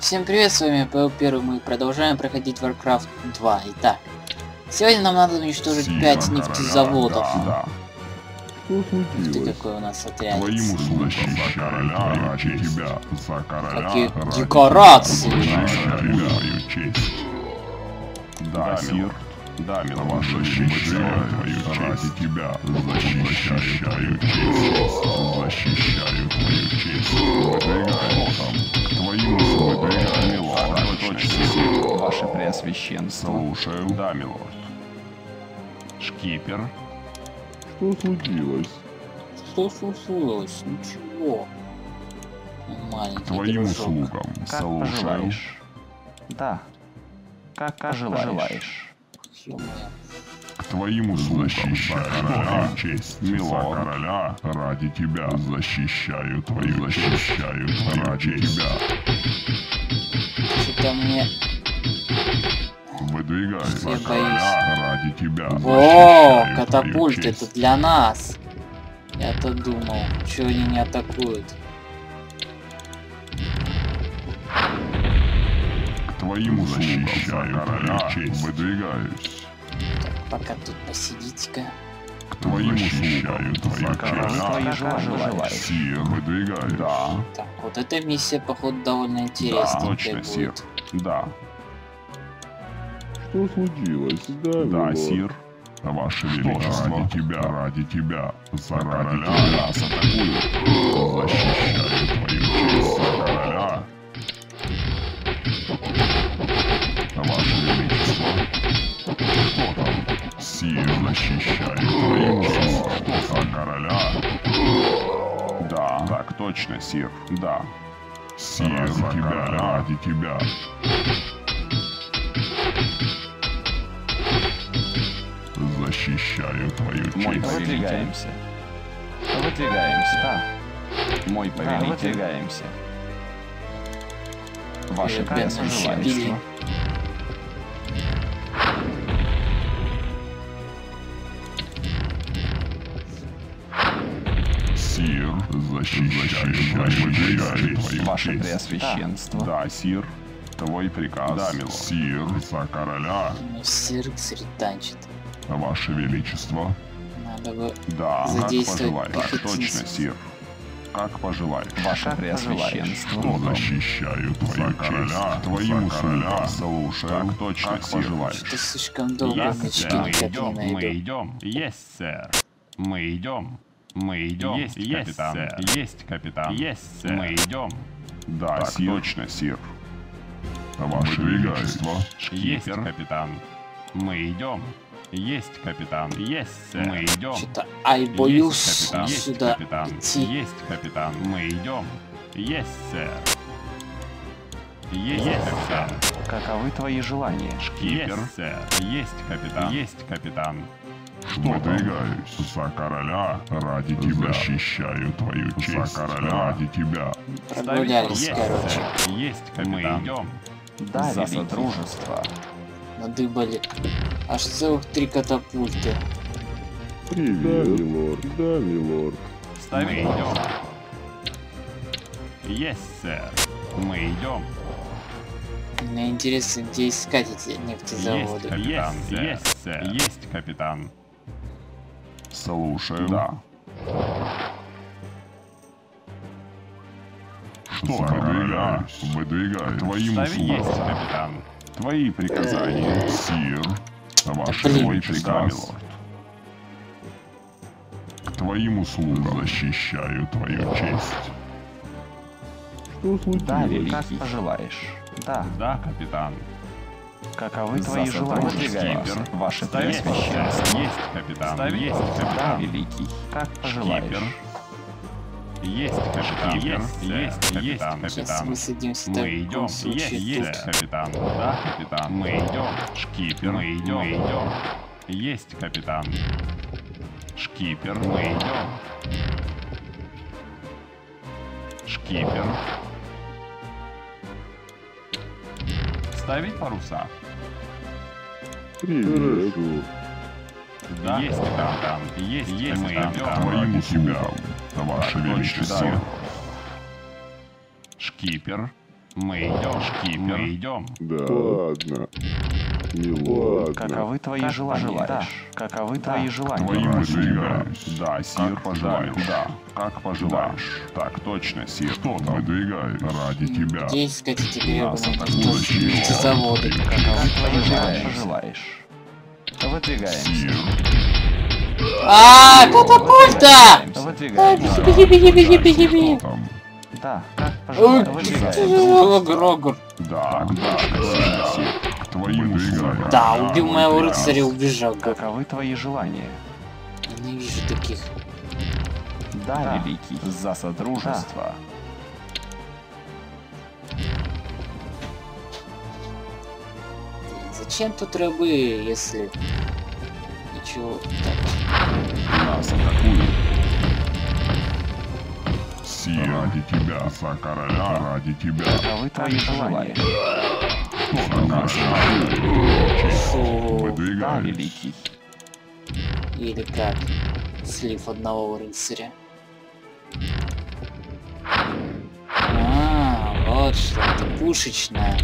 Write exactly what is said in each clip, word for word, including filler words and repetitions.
Всем привет, с вами Пэл Первый, мы продолжаем проходить Warcraft два. Итак, сегодня нам надо уничтожить пять нефтезаводов. Да, да. Ух ты, какой у нас отряд. Твоим услугам за короля, ради тебя, за короля, Какие ради декорации! тебя, защищаю твою честь. Да, сир, да, милорд, защищаю твою честь. Ради тебя, защищаю твою честь. Защищаю твою честь. Выдвигаюсь там. К твоим услугам, выдвигаюсь, милорд. Точно, Ваше Преосвященство. слушаю. Да, милорд. Шкипер. Что случилось? Что случилось? Ничего. Маленький Твоим дружок. услугам. Как Слушаю. пожелаешь. Да. Как, как пожелаешь. Ё-моё. К твоим услугам, защищаю твою честь, милорд. За короля, ради тебя, защищаю твою, защищаю твою ради тебя. Что-то мне... Выдвигаюсь за Я короля, ради тебя, О, защищаю катапульт, твою это честь. для нас. Я-то думал, что они не атакуют. К твоим услугам, защищаю короля, честь. Выдвигаюсь. Пока тут посидите-ка. К твоим услугам, твою Твои честь. желания. Сир, выдвигаюсь. Да, Так, вот эта миссия, походу, довольно да, интересненькая точно, сир. будет. Да, Что случилось? Да, да, милорд. сир. Ваше Величество, ради тебя, ради тебя, за короля нас атакуют. Защищаю твою честь, за короля. Ваше Величество. Кто там? Сир, защищаю твою честь, за короля. Да, так точно, сир, да. Сир, за тебя, ради тебя. Защищаю твою Мой честь. выдвигаемся. Выдвигаемся. Да. Мой повелитель. Выдвигаемся. Ваше Ребята, Преосвященство. щепили. Сир, защищаю твою честь. Ваше Преосвященство. Да, сир. Твой приказ. Да, милорд. Сир, за короля. Ну, сирк сретанчит. Ваше Величество. Надо бы... Да, как Задействовать пожелаешь. Так пехотинцев. точно, сир. Как пожелаешь. Ваше Преосвященство. Что защищаю твою короля, твоим услугам. Слушаю. Так точно, как пожелаешь. Что слишком долго Yes, мечки sir. Мы никак не идем, мы найду. идем. Yes, sir. Мы идем. Мы идем. Есть, Yes, капитан. sir. Есть, капитан. Yes, sir. Мы идем. Да, Так сир. Точно, сир. Ваше Величество. Есть, Шкипер. капитан. Мы идем. Есть, капитан. Yes, sir. Мы идем. Что-то ай боюсь Есть, капитан. Есть, сюда капитан. идти. Есть, капитан. Мы идем. Yes, sir. Есть, капитан. Каковы твои желания? Шкипер. Yes, sir. Есть, капитан. Есть, капитан. Выдвигаюсь за короля, ради тебя. Защищаю твою честь. За короля, ради тебя. Прогулялись, Есть, короче. sir. Есть, капитан. Мы идем. Да, За великий. содружество. Надыбали аж целых три катапульты. Привет, милорд. Да, милорд. Мы идем. Yes, sir. Мы идем. Мне интересно, где искать эти Есть, нефтезаводы. капитан. Yes, sir. Есть, капитан. Слушаю. Да. Что за короля? Выдвигаю. Твоим Ставь есть, услугам. капитан. Твои приказания, сир. Ваш блин. твой приказ. К твоим услугам защищаю твою честь. Что случилось? Да, великий. Как пожелаешь. Да. Да, капитан. Каковы За твои желания? сотрудничество. Скипер. Ваше Ставь есть, Преосвященство. есть, капитан. Ставь Есть, Да, капитан. великий. Как пожелаешь. Шкипер. Есть, капитан. Есть, есть, есть, Сейчас капитан. высадимся в Мы таком идем. Есть, случае есть, тут. капитан. Да, капитан. Мы идем. Шкипер. Мы идем. Мы идем. Есть, капитан. Шкипер. Мы идем. Шкипер. Ставить паруса? Привет. Да, есть, капитан. Есть, есть, мы идем. Твоим услугам, Ваше Величество. Шкипер. Мы идем, шкипер. Мы идем. Да. Ладно. Милорд. Каковы твои желания? Да. Каковы твои желания? Твоим выдвигаюсь. Да, сир, пожелаешь. Да, как пожелаешь. Так, точно, сир. Что там? Выдвигаюсь ради тебя. Где искать эти Нас гребаные атакуют. заводы? Каковы твои желания? Пожелаешь. Выдвигаемся. Сир. А, катапульта! Выдвигаемся. Беги, беги, беги, беги, беги. Что там? Да. Как пожелаешь. Выдвигаемся. Грогор. Да, да, да, сир. К твоим выдвигаюсь. Да, убил моего рыцаря и убежал. Каковы твои желания? Ненавижу таких. Да, великий. За содружество. Зачем тут рабы, если... Ничего... Так. Нас атакуют. Сир, ради тебя. За короля, ради тебя. Каковы твои желания? Что там? Фу. Да, Выдвигаюсь. великий. Или как? Слив одного рыцаря. А, вот что, это пушечная.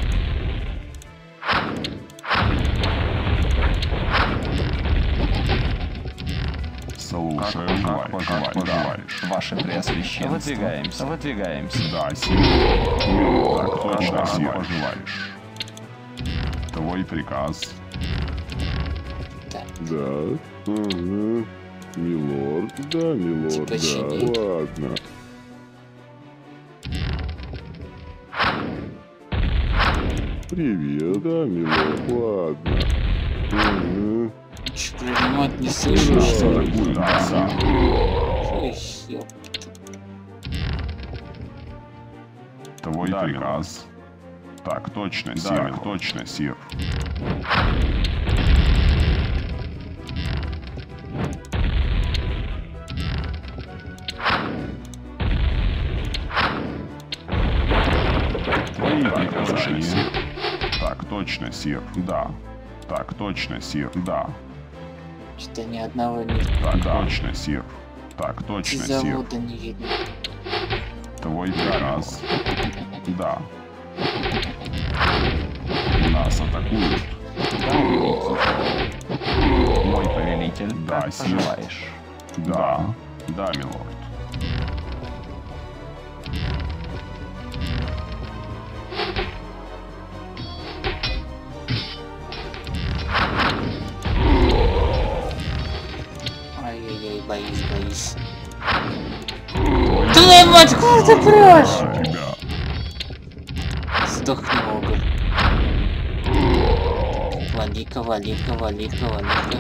Слушаю, как пожелаешь. пожелаешь. Ваше Преосвященство. Выдвигаемся. Выдвигаемся. Да, сир. Так точно, сир, пожелаешь. Твой приказ. Так, Да. Угу. Милорд. Да, милорд. Типа Да. чинить. Ладно. Привет. Да, милорд. Ладно. Угу. чё, пулемет не слышу, Да. что ли? Атакуют, да, сир. Ой, ёп. Твой приказ. Так точно, сир, точно, сир. Твои приказания, сир. Так точно, сир, да. Так точно, сир, да. Что-то ни одного не... Так точно, сир. Так точно, сир. Завода не видно. Твой приказ. Да. Нас атакуют. Да, великий. Мой повелитель. Да, Как сир. пожелаешь. Да. Да, милорд. Ай-яй-яй, боюсь, боюсь. Твою мать, куда ты прешь? Ради тебя. Сдохни, Огр. Валика, валика, валика, валика.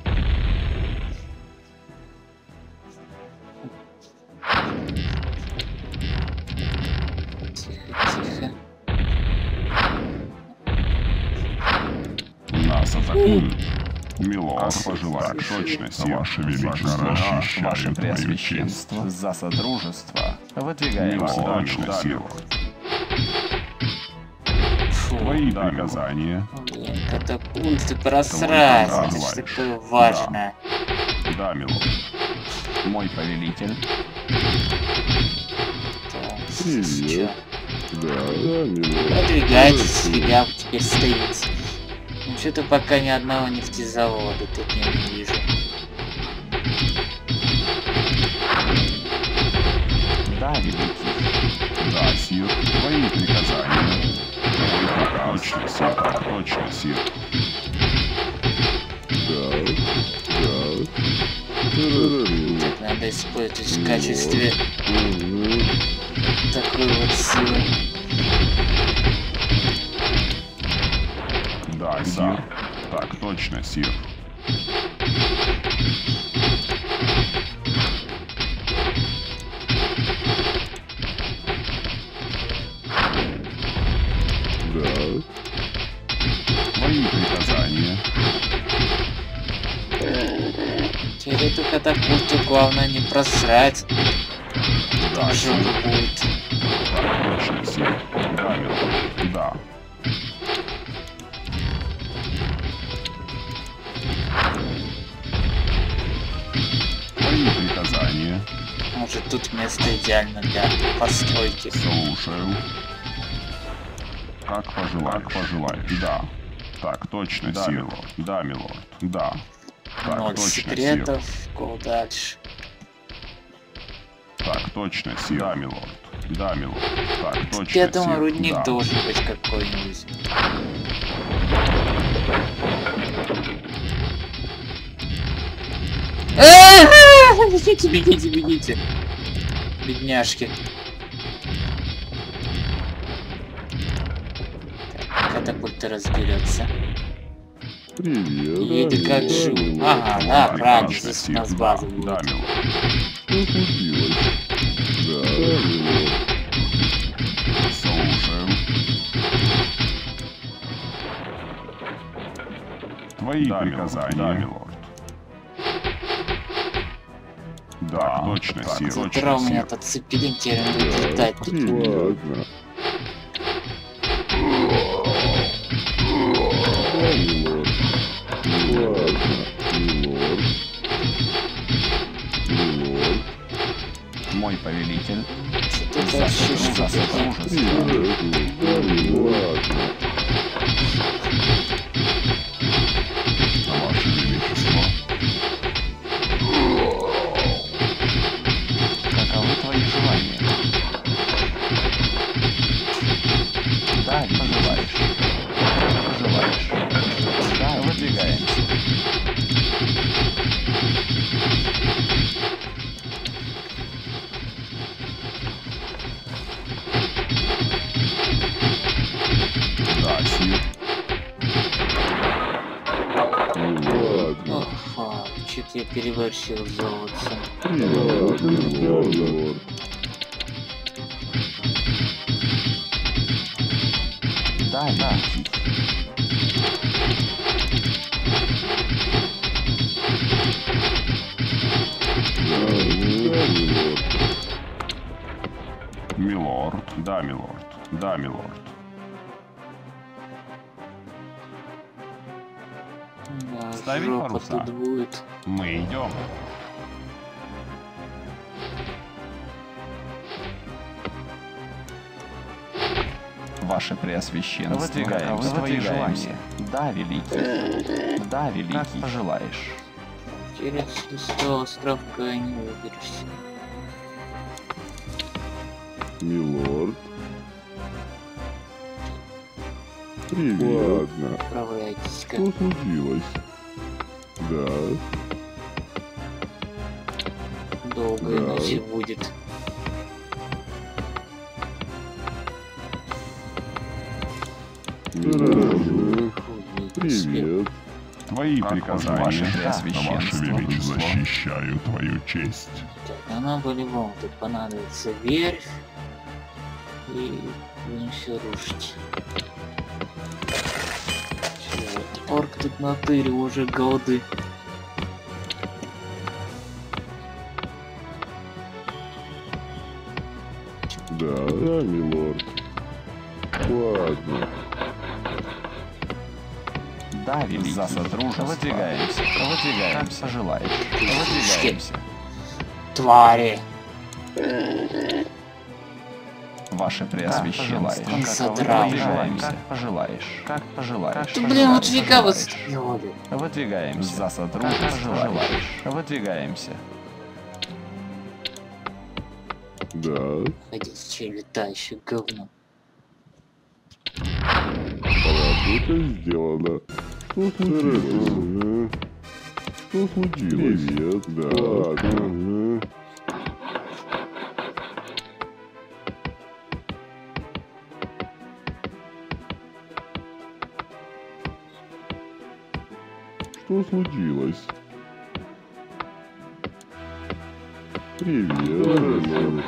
Тихо, тихо. Нас атакуют. Милорд, пожелаешь. Точно, сир. Ваше Величество, Ваше защищаю твою честь. Преосвященство. За содружество. Выдвигаемся. Милорд, точно, сир. Фу, Твои приказания. блин, катапульты просрать. Твой Это ж приказ. такое важное. Да, милорд. Мой повелитель. Так, Привет. чё? Да, да, милорд. Продвигайтесь, фига вы теперь стоите. Ну что-то пока ни одного нефтезавода тут не вижу. Да, великий. Да, сир. Твои приказания. Твой приказ. Точно, сир. Точно, сир. Да. Да. Да, Так надо использовать в качестве Угу. такой вот силы. Да, сир. Так точно, сир. Да. Твои приказания. Теперь эту катапульту главное не просрать. Да, Там сир. жопа будет. Так точно, сир. Да, милорд. Да. Твои приказания. Может тут место идеально для постройки. Слушаю. Как пожелаешь. Как пожелаешь. Да. Так, точно, да, сир. Милорд. Да, милорд. Да. Так, Ноль точно, секретов. сир. Go дальше. Так, точно, сир. Да, милорд. Да, милорд. Так, точно, Я думаю, сир. рудник Да. должен быть какой-нибудь. Бегите, бегите, бегите. Бедняжки. Так, катапульта разберется. Привет. Или да, как да, жив. милорд. Ага, да, правильно, Прекрасно, здесь у сир. нас Да, база да, будет. милорд. Что случилось? Да, да, милорд. Слушаю. Твои Да, приказания, милорд. да, милорд. Да, точно, так, сир. С утра Точно, у меня сир. этот цепелин теперь он будет летать тут. Ладно. Да, милорд. Ладно, милорд. Милорд. Мой повелитель. Тут За вообще за что-то. сотрудничество. Привет. Да, милорд. Ладно. Ваше Величество. Каковы твои желания? Да, пожелаешь. Пожелаешь. Да, выдвигаемся. Да, сир. Ладно. Ага, что-то я переборщил с золотцем. Привет. Милорд. Да, да. Да, милорд. Милорд. Да, милорд. Да, милорд. Да, Ставить жопа паруса? тут будет. Мы идем. Ваше Преосвященство. Выдвигаемся. Каковы твои желания? Да, великий. Да, великий. Как пожелаешь. Через шестого островка не выберешься. Милорд. Привет. Ладно. Отправляйтесь-ка. Что случилось? Да. Долгая Да. ночь будет. Хорошо. Хуй себе. Привет. Твои Как приказания, ваше Ваше Преосвященство. Величество. Защищаю твою честь. Так, нам по-любому тут понадобится верфь. И будем все рушить. Чё, орк тут натырил уже голды. Да, да, милорд. Ладно. Да, великий. За сотрудничество. Выдвигаемся. Выдвигаемся. Как пожелаешь. Выдвигаемся. Твари! Ваше Преосвященство. Он Как задрал. Выдвигаемся. Как пожелаешь. Как пожелаешь. Ты, блин, вот Пожелаешь. фига вы Пожелаешь. сделали. Выдвигаемся. За сотрудничество. Как пожелаешь. Выдвигаемся. Да. Ходячее летающее говно. Работа сделана. Что случилось? Ага. Что случилось? Привет. Да. Ладно. Ага. Что случилось? Привет. Милорд.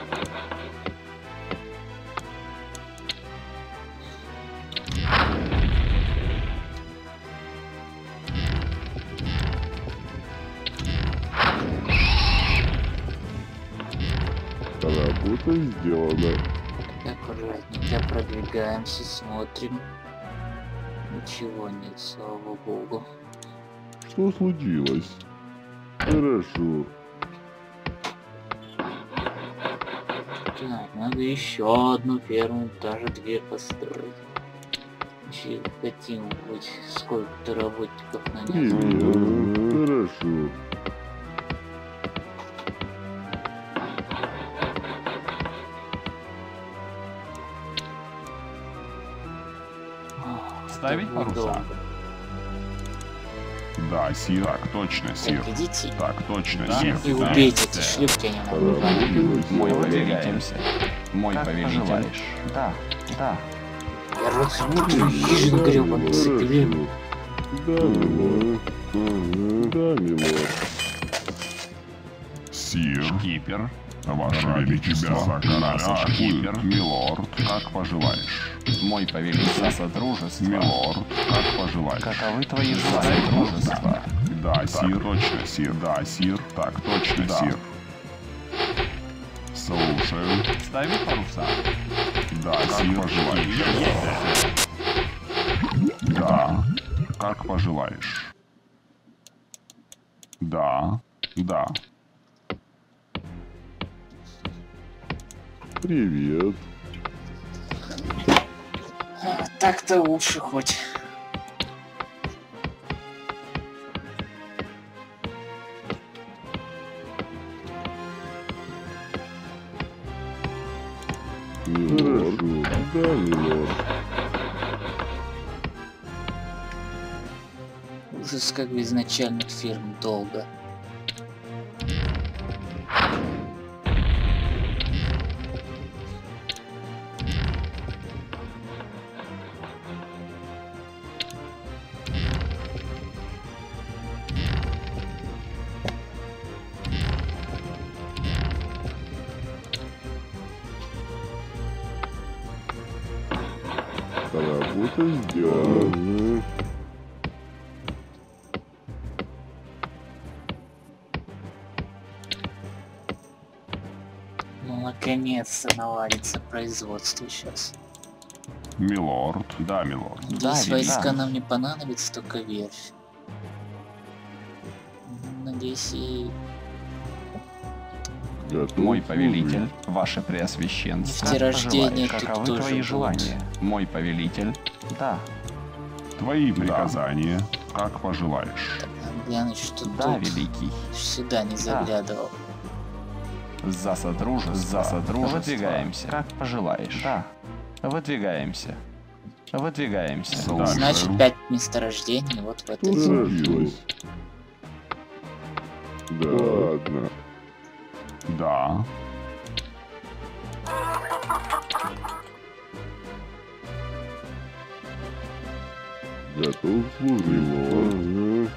Работа сделана. Так, аккуратненько продвигаемся, смотрим. Ничего нет, слава богу. Что случилось? Хорошо. Так, надо еще одну ферму, даже две построить. Че хотим быть сколько-то работников на Привет. Хорошо. Ставить паруса? Да, сир. Так, точно, сир. Так, идите Так, точно, Да. сир. и убейте эти шлюпки, они нам не нужны. Поработалось. Мой повелитель. Мой Как повелитель. пожелаешь. Да, да. Я размутил хижин гребаный запилим. Да, милорд. Ага, да, милорд. Сир. Шкипер. Ваше Величество. Да, шкипер. Милорд, как пожелаешь. Мой повелитель. За содружество. Милорд, как пожелаешь. Каковы твои желания, дружество? Да, сир. Точно, сир. Да, сир. Так, точно, Да. сир. Слушаю. Ставить паруса? Да, сир. Пожелаешь. Да. Как пожелаешь. Да. Да. Привет. А, так-то лучше хоть. Милорд. Да, милорд. Ужас, как без начальных фирм долго. Работа сделана. Ну, наконец-то наладится производство сейчас. Милорд. Да, милорд. Да, Здесь ведь войска да. нам не понадобится, только верфь. Надеюсь, и Готов Мой служить. повелитель, ваше преосвященство. Нефтерождение Как тут пожелаешь. Каковы тоже твои будет. желания? Мой повелитель. Да, Твои приказания, как пожелаешь. надо глянуть, что да, тут великий. сюда не заглядывал. За содружество. За содружество. Выдвигаемся. Как пожелаешь. Да. Выдвигаемся. Выдвигаемся. Да. Значит, пять месторождений вот в этой Что зоне. случилось? Да. Ладно. Да. Готов служить. Ага.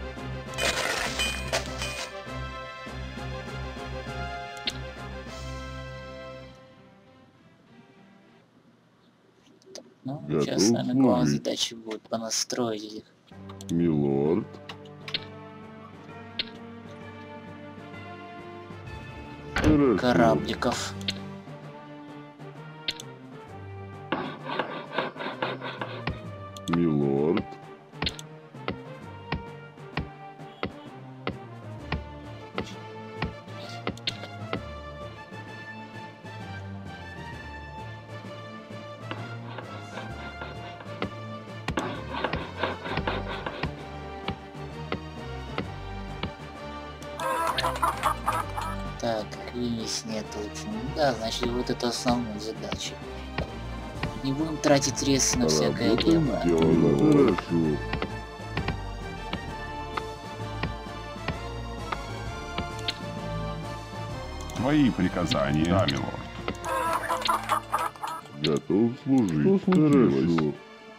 Ну, Готов сейчас, наверное, главная служить. задача будет понастроить их. Милорд. Хорошо. Корабликов. Милорд. Так, ремесь нет лучше. Ну да, значит, вот это основная задача. Не будем тратить ресурсы на всякое Работа лево. сделана. Хорошо. Твои приказания, да, милорд. Готов служить. Что случилось? Хорошо.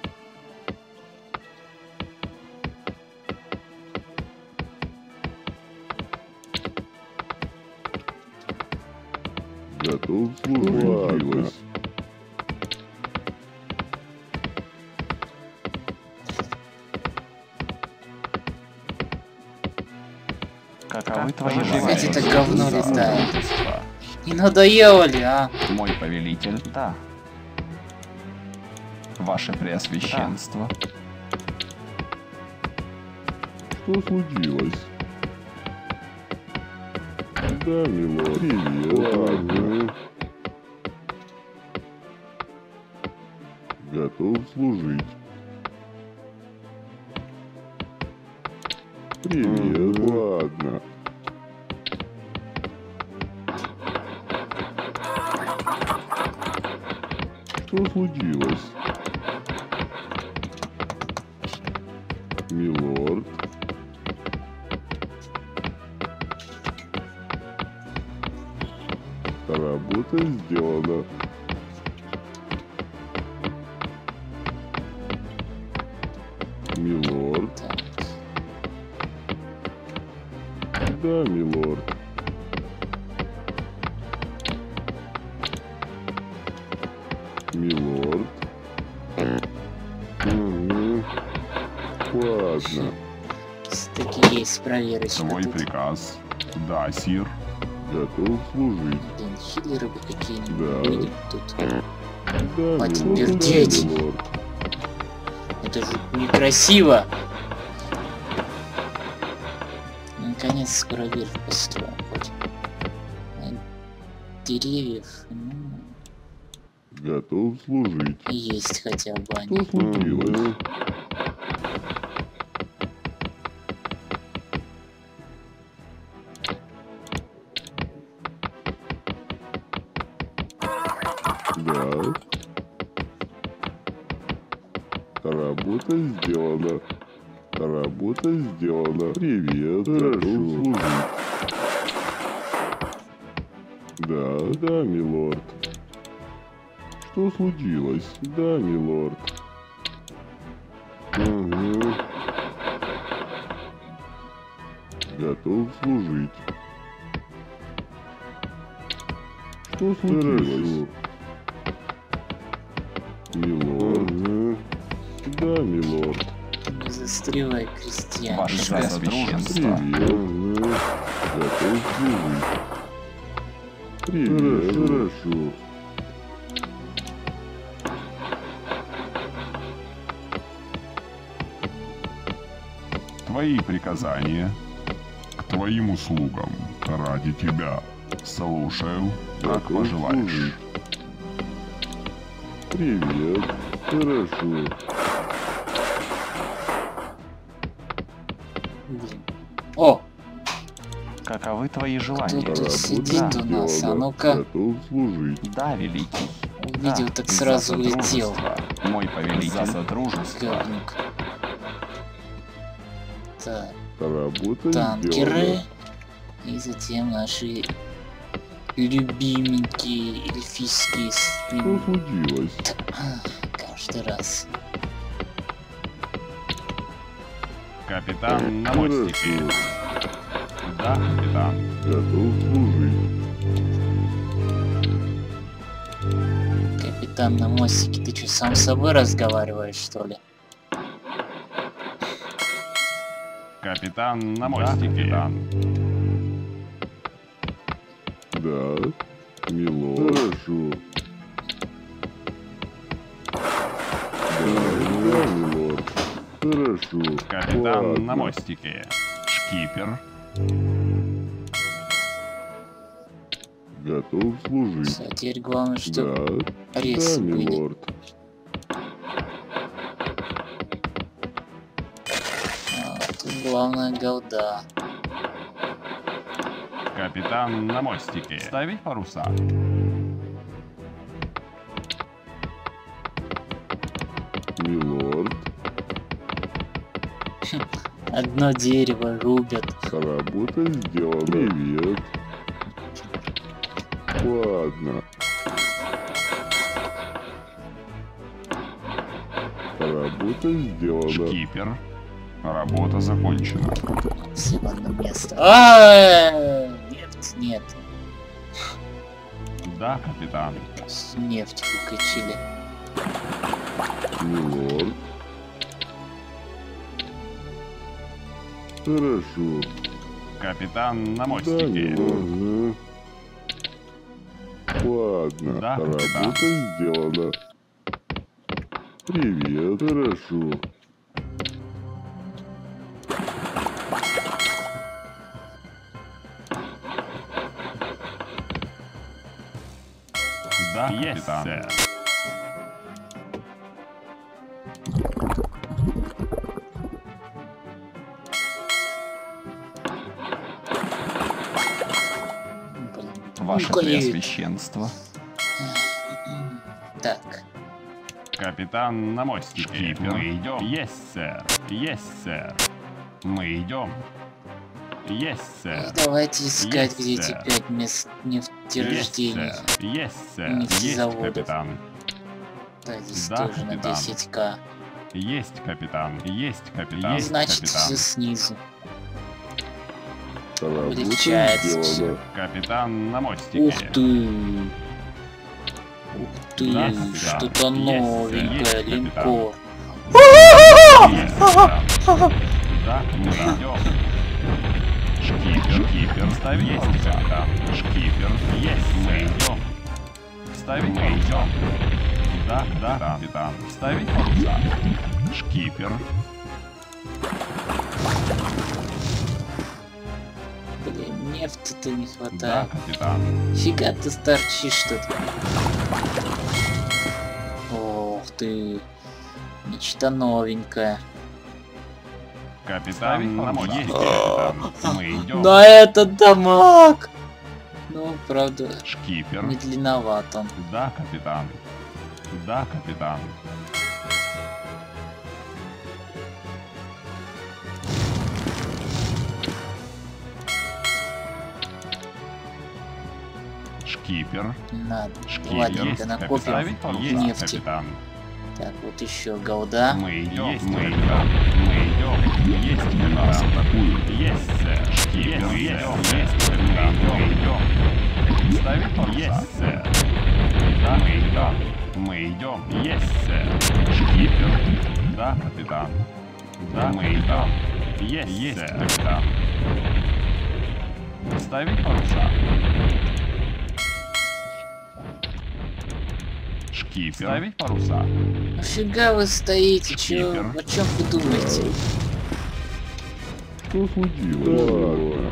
Готов служить. Ладно. Каковы твои Опять желания? это говно За летает. содружество. Не надоело ли, а? Мой повелитель. Да. Ваше преосвященство. Что случилось? Да, милорд. Привет. Ладно. Готов служить. Привет, ладно. Что случилось? Милорд? Работа сделана. Милорд? Да, милорд. Милорд? Угу. Ладно. Таки есть проверочка. Твой Тут, приказ. Да, сир. Готов служить. блин, хиллеры бы какие-нибудь Да. видим тут. Да, Хватит милорд. пердеть. Да, милорд. Это же некрасиво. Наконец скоро верх построим хоть. А деревьев, ну, Готов служить. есть хотя бы Что они. случилось? Да. Работа сделана. Работа сделана. Привет. Готов служить. Да, да, милорд. Что случилось? Да, милорд. Угу. Готов служить. Что случилось? Милорд. Угу. Да, милорд. Не застревай, крестьян. Ваше Преосвященство. Привет. Угу. Готов служить. Привет. Хорошо. Твои приказания. К твоим услугам. Ради тебя. Слушаю, как Готов пожелаешь. служить. Привет. Хорошо. Блин. О, Каковы твои желания? Кто-то Работа сидит у нас, а сделана. ну-ка. Готов служить. Да, великий. увидел, Да, так за сразу улетел. содружество. Мой повелитель. За содружество. Говнюк. Так, Работа танкеры. сделана. И затем наши любименькие эльфийские Что спины. случилось? Каждый раз. Капитан на мостике. Хорошо. Да, капитан. Готов служить. Капитан на мостике, ты что, сам с собой разговариваешь, что ли? Капитан на мостике. Капитан. Да. Милорд. Хорошо. Да, да, милорд. Хорошо. Капитан Ладно. на мостике. Шкипер. Готов служить. Всё, теперь главное, чтобы Да. рейсы Да, были. милорд. А, тут главное голда. Капитан на мостике. Ставить паруса. Милорд. Одно дерево рубят. Работа сделана. Привет. Ладно. Работа сделана. Шкипер. Работа закончена. Все в одно место. А, нефть, нет. Да, капитан. С нефть выкачили. Милорд. Хорошо. Капитан на Да, мостике. милорд. Ладно. Да, капитан. Работа сделана. Привет. Хорошо. Да, капитан. Сэр. Ваше Ну, конечно. Преосвященство. Так. Капитан на мостике. Шкипер. Мы идем. Есть, сэр. Есть, сэр. Мы идем. Есть, И сэр. давайте искать, Есть, где эти сэр. пять мест Есть, нефтерождений. сэр. Есть, сэр. Нефтезаводов. Есть, капитан. Да, здесь Да, тоже на капитан. десять ка. Есть, капитан. Есть, капитан. Ну, значит, капитан. все снизу. Работа Облегчается сделана. Капитан на мостике. Ух ты! Ух ты! Да, капитан. Что-то Есть, новенькое, есть, капитан. линкор. Есть, капитан. Да, мы идем. Шкипер, шкипер, ставить есть, капитан. Шкипер, есть, мы идем. Ставить мы идем. Да, да, капитан. Ставить паруса. Шкипер. Блин, нефти-то не Да, хватает. капитан. Фига ты торчишь тут. Ох ты. Нечто новенькое. Капитан на мостике, есть, капитан. Мы идем. На этот дамаг! Ну, правда, Шкипер. не длинноват он. Да, капитан. Да, капитан. Шкипер. Не надо. Шкипер. Ладненько, Есть, накопим капитан. Есть, нефти. капитан. Так, вот еще голда. Мы идем, есть, мы идем, мы идем, есть, капитан. Есть, сэр. Шкипер. Мы идем, есть, капитан. Мы идем. Ставить паруса. Есть, сэр. Да, мы идем. Мы идем, есть, сэр. Шкипер. Да, капитан. Да, мы идем. Есть, есть, капитан. Ставить паруса. Шкипер. Ставить паруса. Нафига вы стоите? Чё? Шкипер. О чем вы думаете? Что случилось? Ладно.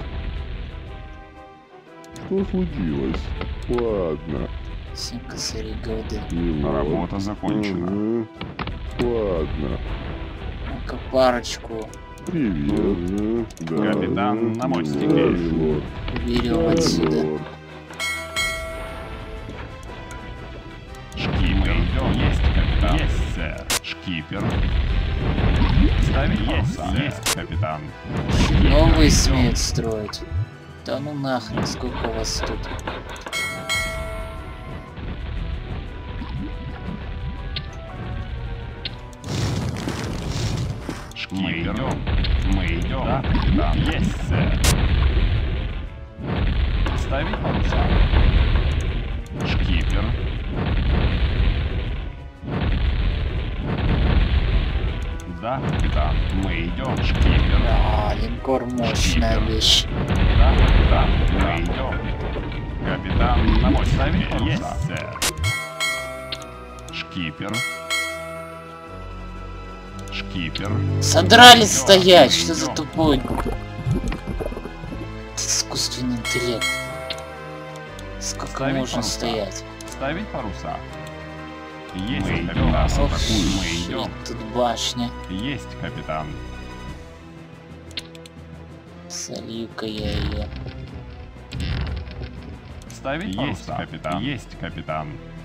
Что случилось? Ладно. Семь косарей голды. Мило. Работа закончена. Мгм. Ладно. Ну-ка, парочку Привет. Мгм. Да. Капитан на мостике. Да, милорд. уберем Да, отсюда. милорд. Шкипер. Есть, капитан. Есть, сэр. Шкипер. Ставить есть, есть, капитан. Новый смеет строить. Да ну нахрен, сколько у вас тут? Мы идем. Мы идем. Да, капитан. Есть, сэр. Ставить паруса. Шкипер. Да, капитан. Мы идем. Шкипер. Да, линкор мощная Шкипер. вещь. Да, капитан. Мы идем. Капитан на мой ставить паруса. Есть, сэр. Шкипер. Шкипер. Содрались Идем, стоять, мы что за идем. тупой искусственный интеллект? Сколько Ставить можно паруса. стоять? Ставить паруса. Есть, Мы капитан. идем. Нас Ох, атакуют. Мы идем. тут башня. Есть, капитан. Солью-ка я ее. Ставить есть, паруса. Капитан. Есть, капитан.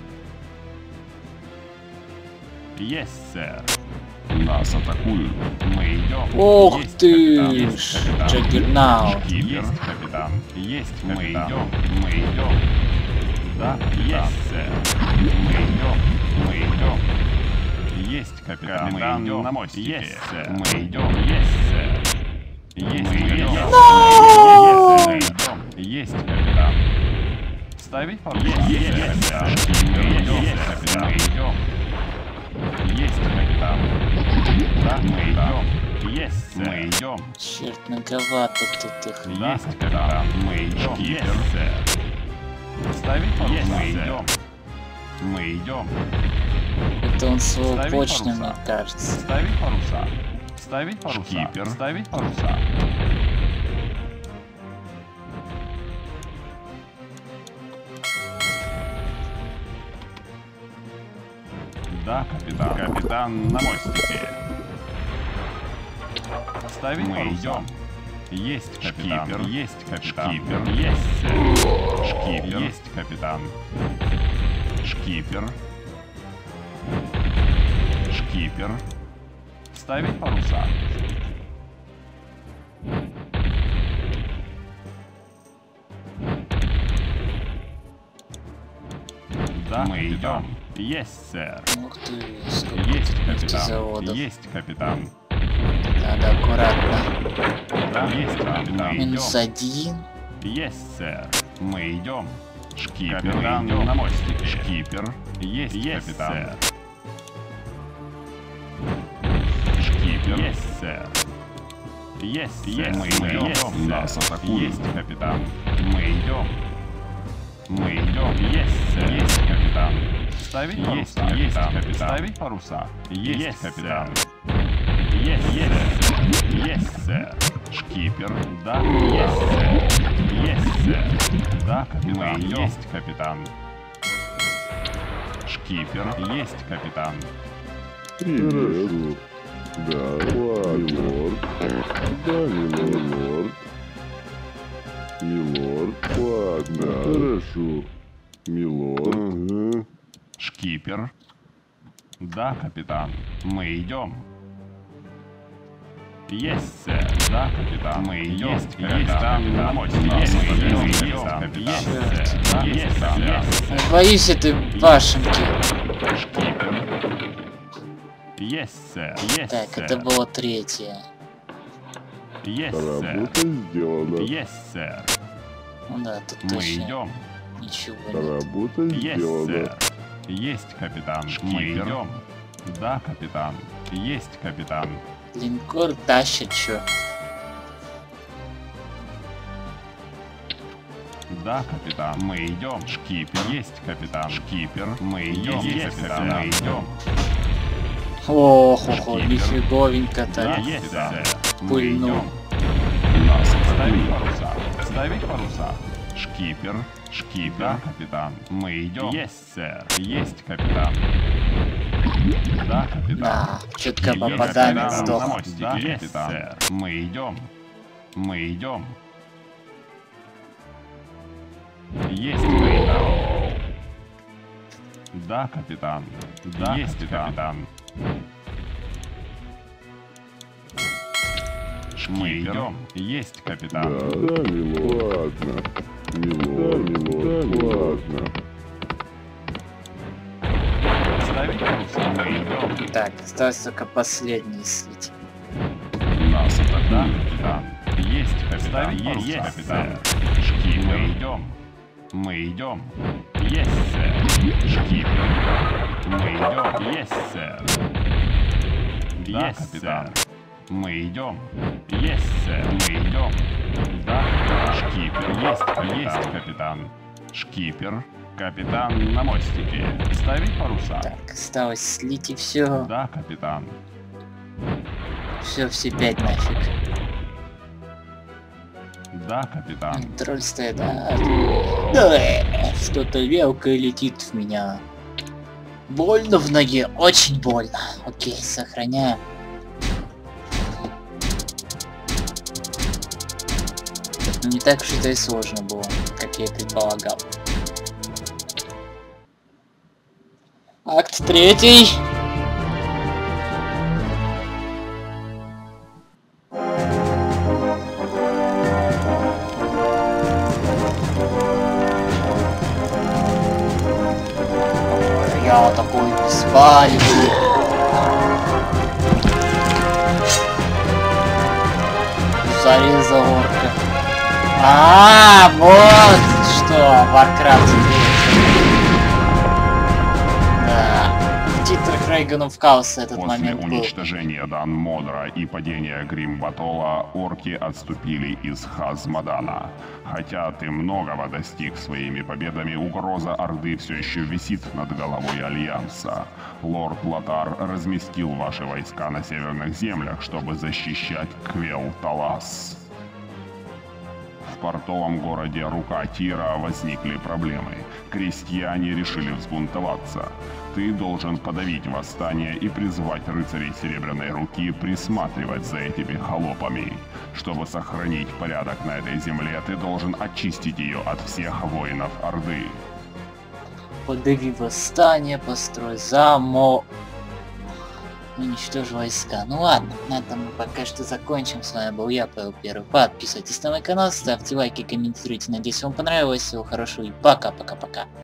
Есть, сэр. Нас атакуют. Мы идем. Ох Есть, ты капитан. ж, Есть, капитан. Джаггернаут. Есть, капитан. Есть, капитан. Мы идем. Мы идем. Да, есть, сэр. Мы идем. Мы идем. Есть, капитан. Капитан Мы идем. на мостике. Есть, сэр. Мы идем. Есть, сэр. Есть, Мы мы идем. идем. No! Мы идем. Есть, капитан. Ставить паруса. Есть, капитан. Мы идем. Есть, капитан. Мы идем. Есть, капитан. Да, мы идем. Есть, сэр. Мы идем. Черт, многовато тут их. Есть, капитан. Мы идем. Есть, сэр. Ставить паруса. Есть, мы идем. Мы идем. Это он своего Ставить почту, паруса. мне кажется. Ставить паруса. Ставить паруса. Шкипер. Ставить паруса. Да, капитан. Капитан на мостике. Ставить Мы паруса. идем. Есть капитан. Шкипер. Есть капитан. Шкипер. Есть, сэр. Шкипер. Есть капитан. Шкипер. Шкипер. Ставить паруса. Да, мы идем. Есть, сэр. Ух ты, сколько Есть тут капитан. нефтезаводов. Есть капитан. Надо аккуратно. Да, есть капитан. Минус один. Есть, сэр. Мы идем. Шкипер. Капитан на мостике. Шкипер. Есть, есть капитан. Сэр. Шкипер. Есть, сэр. Есть, сэр. Мы идем. Есть, нас атакуют. Есть, капитан. Мы идем. Мы идем. Есть, сэр. Есть, капитан. Ставить паруса. Есть, есть капитан. Ставить паруса. Есть, есть капитан. Есть, есть, есть, сэр. Шкипер. Да, есть, сэр. Есть, сэр. Да, капитан. Есть, капитан. Шкипер. Есть, капитан. Хорошо. Да, милорд. Да, милорд. Милорд, ладно. Хорошо. Милорд. Ага. Шкипер. Да, капитан. Мы идем. Есть, сэр. Да, капитан. Мы идем. Есть, капитан. На мостике. Есть, мы идем. Есть, капитан. Есть, сэр. Да, есть, капитан. Боюсь этой башенки. Шкипер. Есть, сэр. Есть, Так, сэр. это было третье. Есть, сэр. Работа сделана. Есть, сэр. Ну да, тут Мы точно идем. ничего нет. Работа Есть, сделана. сэр. Есть, капитан. Мы идем. Да, капитан. Есть, капитан. Линкор тащит, чё? Да, капитан. Мы идем. Шкипер. Есть, капитан. Шкипер. Мы идем. Есть, капитан. Мы идем. Ох, ох, ох, Шкипер. нифиговенько-то. Да, есть, сэр. Мы Пыльнул. идем. Нас ставить паруса. Ставить паруса. Шкипер. Шкипер. Да, капитан. Мы идем. Есть, сэр. Есть, капитан. Да, капитан. Да, четко Есть, попадаем, капитан. сдох. На мостике. Да, есть, сэр. Мы идем. Мы идем. Есть, капитан. Да, капитан. Да, есть, капитан. Мы идем. Есть, Да, капитан. да, милорд. Ладно. Милорд, милорд, ладно. Ставить паруса. Мы идем. Так, осталось только последний слить. Нас атакуют. Да, капитан. Есть, капитан. Ставить паруса. Есть, капитан. Шки. Мы идем. Мы идем. Есть, сэр. Шкипер. Мы идем. Есть, сэр. Да, капитан. Мы идем. Есть, сэр. Мы идем. Да, шкипер. Есть, капитан. Есть, капитан. Шкипер. Капитан на мостике. Ставить паруса. Так, осталось слить и все. Да, капитан. Все, все пять нафиг. Да, капитан. Контроль стоит, да. Да, что-то мелкое летит в меня. Больно в ноге, очень больно. Окей, сохраняем. Ну, не так уж это и сложно было, как я и предполагал. Акт третий. Я такой беспалевый. Зарезал орка. А, вот что, Warcraft. Да. В титрах Рейгана в Каосе этот После момент был. уничтожения Дан-Модра и падения Гримбатола орки отступили из Хазмадана. Хотя ты многого достиг своими победами, угроза Орды все еще висит над головой Альянса. Лорд Лотар разместил ваши войска на северных землях, чтобы защищать Квел-Талас. В портовом городе Рука Тира возникли проблемы. Крестьяне решили взбунтоваться. Ты должен подавить восстание и призвать рыцарей Серебряной Руки присматривать за этими холопами. Чтобы сохранить порядок на этой земле, ты должен очистить ее от всех воинов Орды. Подави восстание, построй замок. Уничтожь войска. Ну ладно, на этом мы пока что закончим. С вами был я, Павел Первый. Подписывайтесь на мой канал, ставьте лайки, комментируйте. Надеюсь, вам понравилось. Всего хорошего и пока-пока-пока.